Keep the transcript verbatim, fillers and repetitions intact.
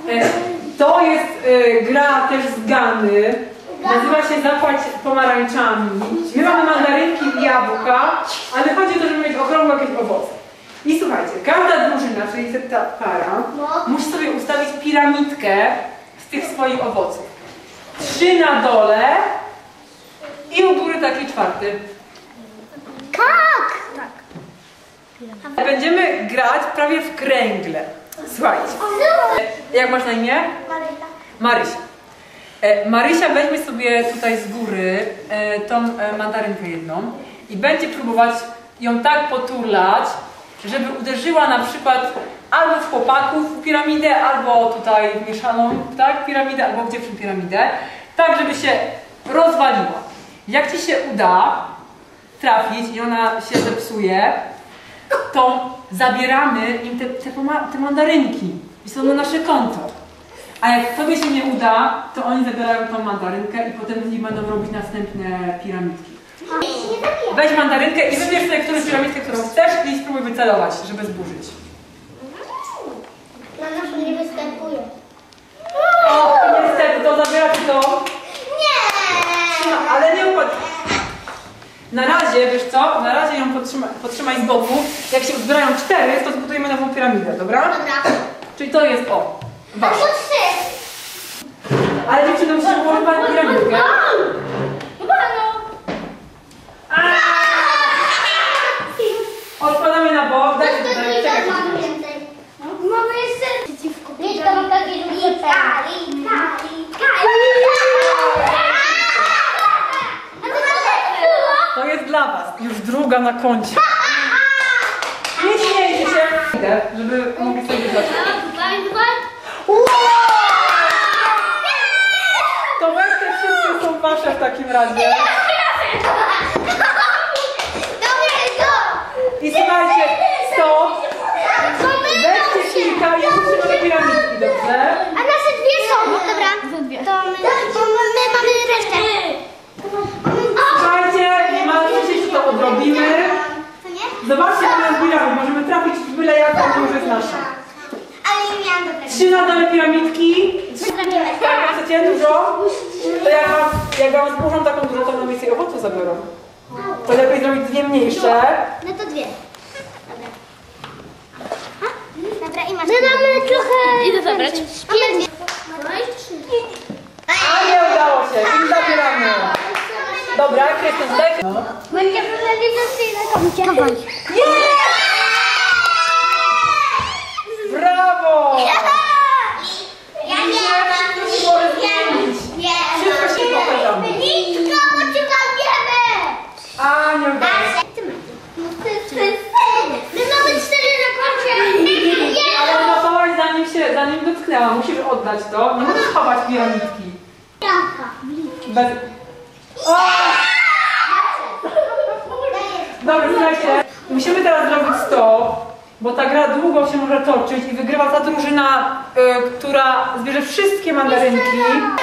To jest y, gra też z Gany. Nazywa się Zapłać pomarańczami. My mamy mandarynki i jabłka, ale chodzi o to, żeby mieć okrągłe jakieś owoce. I słuchajcie, każda drużyna, czyli ta para, musi sobie ustawić piramidkę z tych swoich owoców. Trzy na dole i u góry taki czwarty. Tak! Tak. Będziemy grać prawie w kręgle. Słuchajcie. Jak masz na imię? Marysia. Marysia. E, Marysia weźmie sobie tutaj z góry e, tą e, mandarynkę jedną i będzie próbować ją tak poturlać, żeby uderzyła na przykład albo w chłopaków piramidę, albo tutaj w mieszaną, tak, piramidę, albo w dziewczyn piramidę, tak żeby się rozwaliła. Jak ci się uda trafić i ona się zepsuje, to zabieramy im te, te, te mandarynki i są na nasze konto. A jak tobie się nie uda, to oni zabierają tą mandarynkę i potem z nich będą robić następne piramidki. Weź mandarynkę i wybierz sobie którąś piramidkę, którą chcesz i spróbuj wycelować, żeby zburzyć. Na nas nie występuje. O, niestety, to zabiera ci to. Nie! No, ale nie upadł. Na razie, wiesz co, na razie ją podtrzyma, podtrzymaj z boku. Jak się uzbierają cztery, to zbudujemy nową piramidę, dobra? Dobra. Czyli to jest o, wasz. Albo trzy. Ale dziewczyny musicie położyć piramidkę. Odkładamy na bok, dajcie To tutaj, nie czekaj. tak mamy więcej. Mamy jeszcze przeciwko. Nie, to mam takie duże pędy. To jest dla was. Już druga na koncie. Nie śmiejcie się. Idę, żeby mogli sobie wybrać. To weź te wszystkie są wasze w takim razie. I słuchajcie, stop. Weźcie kilka i utrzymamy piramidki, dobrze? A nasze dwie są. Dobra. To my, to my mamy resztę. Słuchajcie, mamy się, to odrobimy. Zobaczcie, jak my zbieramy. Możemy trafić w byle jak, to już jest nasza. Ale nie miałam dobrego. Trzy na dole piramidki. Jak chcecie dużo, to jak wam, jak wam zburzą taką dużą, to nam więcej owoców zabiorą. To lepiej zrobić dwie mniejsze. No to dwie. Dobra. A? Dobra, i masz. My mamy trochę... Idę zabrać. Mamy dwie. No i trzy. A nie udało się, i zabieramy. Dobra, Krystian, zdech. No. Będzie realizacyjna kobiecie. Dawaj. Brawo! Ja nie Nie. Wszystko się pokażemy. Nisko, bo cię walniemy. A, nie udało się. My mamy cztery na koncie. Ale udawałaś zanim się, zanim dotknęła. Musisz oddać to. Nie możesz chować piramidki. Bez... O! Dobra, słuchajcie. Musimy teraz zrobić stop, bo ta gra długo się może toczyć i wygrywa ta drużyna, y, która zbierze wszystkie mandarynki.